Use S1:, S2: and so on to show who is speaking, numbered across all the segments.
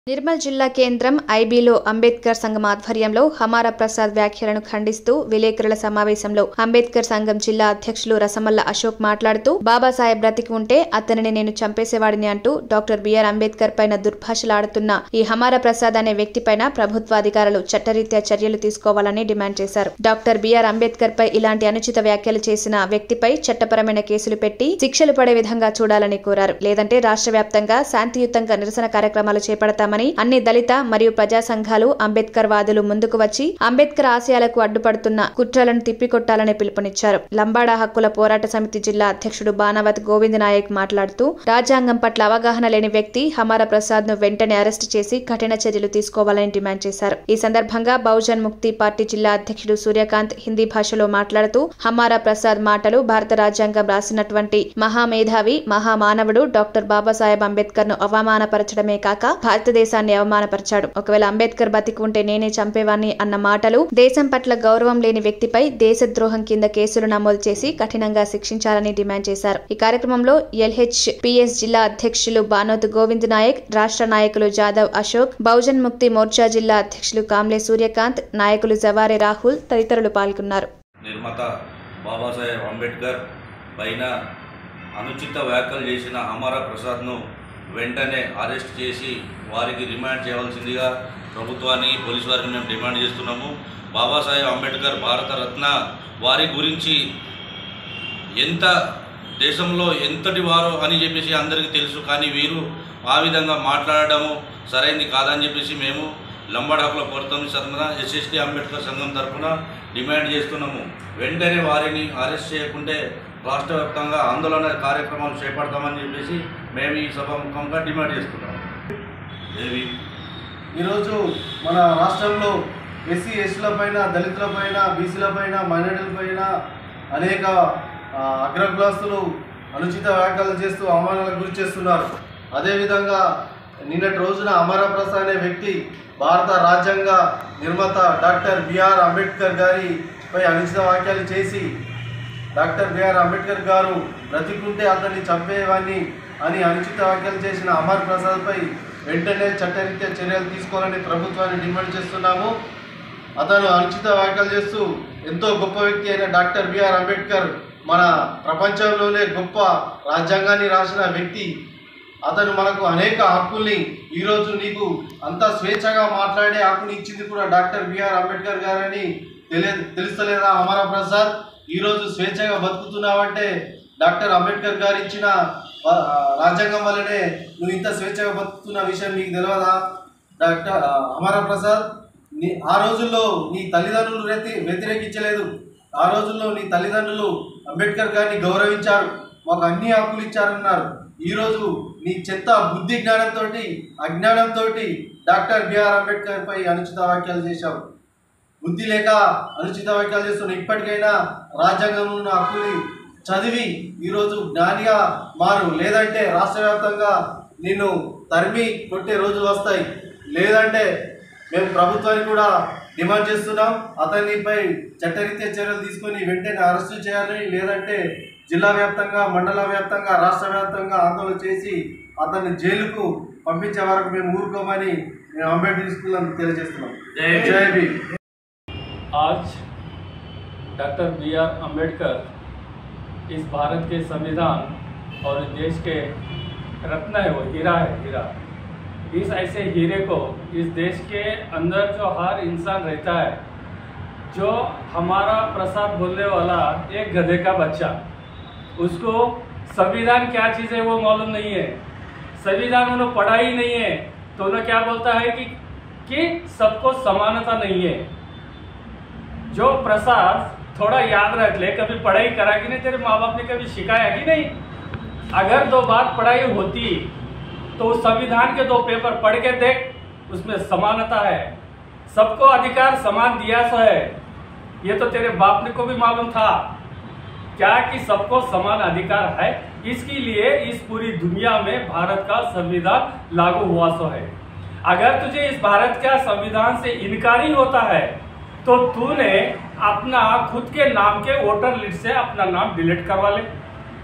S1: నిర్మల్ జిల్లా కేంద్రం ఐబీలో అంబేద్కర్ సంఘం ఆధ్వర్యంలో హమారా ప్రసాద్ వ్యాఖ్యలను ఖండిస్తూ విలేకరుల సమావేశంలో అంబేద్కర్ సంఘం జిల్లా అధ్యక్షులు రసమల్ల అశోక్ మాట్లాడుతూ బాబాసాహెబ్ బ్రతికి ఉంటే అతనిని నేను చంపేసేవాడిని అంటూ డాక్టర్ బిఆర్ అంబేద్కర్ పైన దుర్భాషలాడుతున్న ఈ హమారా ప్రసాద్ అనే వ్యక్తిపైన ప్రభుత్వాధికారులు చట్టరీత్యా చర్యలు తీసుకోవాలని డిమాండ్ చేశారు. డాక్టర్ బిఆర్ అంబేద్కర్ పై ఇలాంటి అనుచిత వ్యాఖ్యలు చేసిన వ్యక్తిపై చట్టపరమైన కేసులు పెట్టి శిక్షలు పడే విధంగా చూడాలని కోరారు. లేదంటే రాష్ట్ర వ్యాప్తంగా శాంతియుతంగా నిరసన కార్యక్రమాలు చేపడతామని అన్ని దళిత మరియు ప్రజా సంఘాలు అంబేద్కర్ వాదులు ముందుకు వచ్చి అంబేద్కర్ ఆశయాలకు అడ్డుపడుతున్న కుట్రలను తిప్పికొట్టాలని పిలుపునిచ్చారు. లంబాడా హక్కుల పోరాట సమితి జిల్లా అధ్యక్షుడు బానవత్ గోవింద్ నాయక్ మాట్లాడుతూ రాజ్యాంగం పట్ల అవగాహన లేని వ్యక్తి హమారా ప్రసాద్ ను వెంటనే అరెస్టు చేసి కఠిన చర్యలు తీసుకోవాలని డిమాండ్ చేశారు. ఈ సందర్భంగా బహుజన్ ముక్తి పార్టీ జిల్లా అధ్యక్షుడు సూర్యకాంత్ హిందీ భాషలో మాట్లాడుతూ హమారా ప్రసాద్ మాటలు భారత రాజ్యాంగం రాసినటువంటి మహామేధావి మహామానవుడు డాక్టర్ బాబాసాహెబ్ అంబేద్కర్ ను అవమానపరచడమే కాక భారతదేశాన్ని అవమానపరిచాడు. ఒకవేళ అంబేద్కర్ బతికి ఉంటే నేనే చంపేవాణ్ణి అన్న మాటలు దేశం పట్ల గౌరవం లేని వ్యక్తిపై దేశద్రోహం కింద కేసులు నమోదు చేసి కఠినంగా శిక్షించాలని డిమాండ్ చేశారు. ఈ కార్యక్రమంలో ఎల్హెచ్పిఎస్ జిల్లా అధ్యక్షులు బానోత్ గోవింద్ నాయక్, రాష్ట్ర నాయకులు జాదవ్ అశోక్, బహుజన్ ముక్తి మోర్చా జిల్లా అధ్యక్షులు కామ్లే సూర్యకాంత్, నాయకులు జవారే రాహుల్ తదితరులు పాల్గొన్నారు.
S2: నిర్మాత బాబాసాహెబ్ అంబేద్కర్ పైన అనుచిత వ్యాఖ్యలు చేసిన హమారా ప్రసాద్ను వెంటనే అరెస్ట్ చేసి వారికి రిమాండ్ చేయవలసిందిగా ప్రభుత్వాన్ని పోలీసు వారికి మేము డిమాండ్ చేస్తున్నాము. బాబాసాహెబ్ అంబేద్కర్ భారతరత్న వారి గురించి ఎంత దేశంలో ఎంతటి వారో అని చెప్పేసి అందరికీ తెలుసు. కానీ వీరు ఆ విధంగా మాట్లాడడము సరైనది కాదని చెప్పేసి మేము లంబాడా హక్కుల పోరాట సమితి తరఫున ఎస్ఎస్టీ అంబేద్కర్ సంఘం తరఫున డిమాండ్ చేస్తున్నాము. వెంటనే వారిని అరెస్ట్ చేయకుంటే రాష్ట్ర వ్యాప్తంగా ఆందోళన కార్యక్రమాలు చేపడతామని చెప్పేసి మేము ఈ సభాముఖంగా డిమాండ్ చేస్తున్నాము.
S3: ఈరోజు మన రాష్ట్రంలో ఎస్సీ ఎస్టీలపైన, దళితులపైన, బీసీలపైన, మైనారిటీలపైన అనేక అగ్రకులస్తులు అనుచిత వ్యాఖ్యలు చేస్తూ అవమానాలకు గురి చేస్తున్నారు. అదేవిధంగా నిన్నటి రోజున హమారా ప్రసాద్ అనే వ్యక్తి భారత రాజ్యాంగ నిర్మాత డాక్టర్ బిఆర్ అంబేద్కర్ గారిపై అనుచిత వ్యాఖ్యలు చేసి డాక్టర్ బిఆర్ అంబేద్కర్ గారు బ్రతికుంటే అతన్ని చంపేవాన్ని అని అనుచిత వ్యాఖ్యలు చేసిన హమారా ప్రసాద్పై వెంటనే చట్టరీత్యా చర్యలు తీసుకోవాలని ప్రభుత్వాన్ని డిమాండ్ చేస్తున్నాము. అతను అనుచిత వ్యాఖ్యలు చేస్తూ ఎంతో గొప్ప వ్యక్తి అయిన డాక్టర్ బిఆర్ అంబేద్కర్ మన ప్రపంచంలోనే గొప్ప రాజ్యాంగాన్ని రాసిన వ్యక్తి. అతను మనకు అనేక హక్కుల్ని ఈరోజు నీకు అంత స్వేచ్ఛగా మాట్లాడే హక్కుని ఇచ్చింది కూడా డాక్టర్ బిఆర్ అంబేద్కర్ గారని తెలుస్తలేదా హమారా ప్రసాద్? ఈరోజు స్వేచ్ఛగా బతుకుతున్నావంటే డాక్టర్ అంబేద్కర్ గారు ఇచ్చిన రాజ్యాంగం వల్లనే నువ్వు ఇంత స్వేచ్ఛగా బతుకుతున్న విషయం నీకు తెలియదా డాక్టర్ హమారా ప్రసాద్? ఆ రోజుల్లో నీ తల్లిదండ్రులు వ్యతిరేకించలేదు. ఆ రోజుల్లో నీ తల్లిదండ్రులు అంబేద్కర్ గారిని గౌరవించారు, మాకు అన్ని హక్కులు ఇచ్చారన్నారు. ఈరోజు నీ చెత్త బుద్ధి జ్ఞానంతో, అజ్ఞానంతో డాక్టర్ బిఆర్ అంబేద్కర్ పై అనుచిత వ్యాఖ్యలు చేశావు. బుద్ధి లేక అనుచిత వ్యాఖ్యలు చేస్తున్న ఇప్పటికైనా రాజ్యాంగంలో ఉన్న హక్కుని చదివి ఈరోజు జ్ఞానిగా మారు. లేదంటే రాష్ట్ర వ్యాప్తంగా నిన్ను తరిమి కొట్టే రోజులు వస్తాయి. లేదంటే మేము ప్రభుత్వానికి కూడా డిమాండ్ చేస్తున్నాం, అతనిపై చట్టరీత్యా చర్యలు తీసుకొని వెంటనే అరెస్టు చేయాలని, లేదంటే జిల్లా వ్యాప్తంగా, మండల వ్యాప్తంగా, రాష్ట్ర వ్యాప్తంగా ఆందోళన చేసి అతన్ని జైలుకు పంపించే వరకు మేము ఊరుకోమని మేము అంబేద్కర్ స్కూల్ తెలియజేస్తున్నాం. జై భీమ్.
S4: आज डॉक्टर बी.आर. अम्बेडकर इस भारत के संविधान और इस देश के रत्न है, वो हीरा है, हीरा। इस ऐसे हीरे को इस देश के अंदर जो हर इंसान रहता है, जो हमारा प्रसाद बोलने वाला एक गधे का बच्चा, उसको संविधान क्या चीज़ है वो मालूम नहीं है, संविधान उन्होंने पढ़ा ही नहीं है, तो उन्हें क्या बोलता है कि सबको समानता नहीं है। जो प्रसाद थोड़ा याद रख ले, कभी पढ़ाई करा कि नहीं, तेरे माँ बाप ने कभी सिखाया कि नहीं? अगर 2 बार पढ़ाई होती तो उस संविधान के 2 पेपर पढ़ के देख, उसमें समानता है, सबको अधिकार समान दिया सो है। ये तो तेरे बाप ने को भी मालूम था क्या कि सबको समान अधिकार है? इसके लिए इस पूरी दुनिया में भारत का संविधान लागू हुआ सो है। अगर तुझे इस भारत का संविधान से इनकार ही होता है तो तूने अपना खुद के नाम के वोटर लिस्ट से अपना नाम डिलीट करवा ले,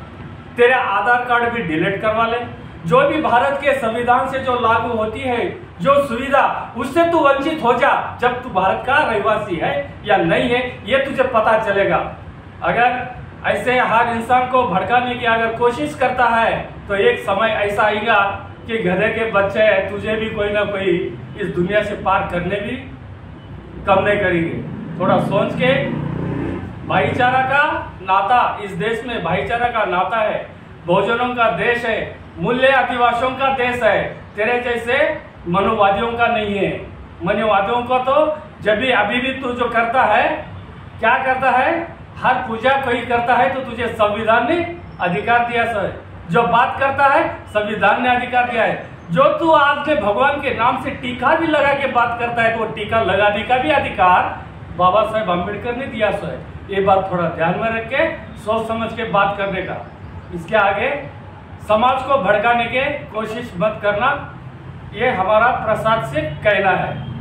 S4: तेरे आधार कार्ड भी डिलीट करवा ले, जो भी भारत के संविधान से जो लागू होती है जो सुविधा, उससे तू वंचित हो जा। जब तू भारत का रहवासी है या नहीं है ये तुझे पता चलेगा। अगर ऐसे हर इंसान को भड़काने की अगर कोशिश करता है तो एक समय ऐसा आएगा कि गधे के बच्चे तुझे भी कोई ना कोई इस दुनिया से पार करने भी कम नहीं करेंगे। थोड़ा सोच के, भाईचारा का नाता, इस देश में भाईचारा का नाता है, बहुजनों का देश है, मूल्य आदिवासियों का देश है, तेरे जैसे मनोवादियों का नहीं है। मनोवादियों को तो जब भी अभी भी तू जो करता है, क्या करता है, हर पूजा कोई करता है तो तुझे संविधान ने अधिकार दिया है। जो बात करता है संविधान ने अधिकार दिया है। जो तू आज में भगवान के नाम से टीका भी लगा के बात करता है तो वो टीका लगाने का भी अधिकार बाबा साहेब अम्बेडकर ने दिया है। ये बात थोड़ा ध्यान में रख के सोच समझ के बात करने का। इसके आगे समाज को भड़काने के कोशिश मत करना, ये हमारा प्रसाद से कहना है।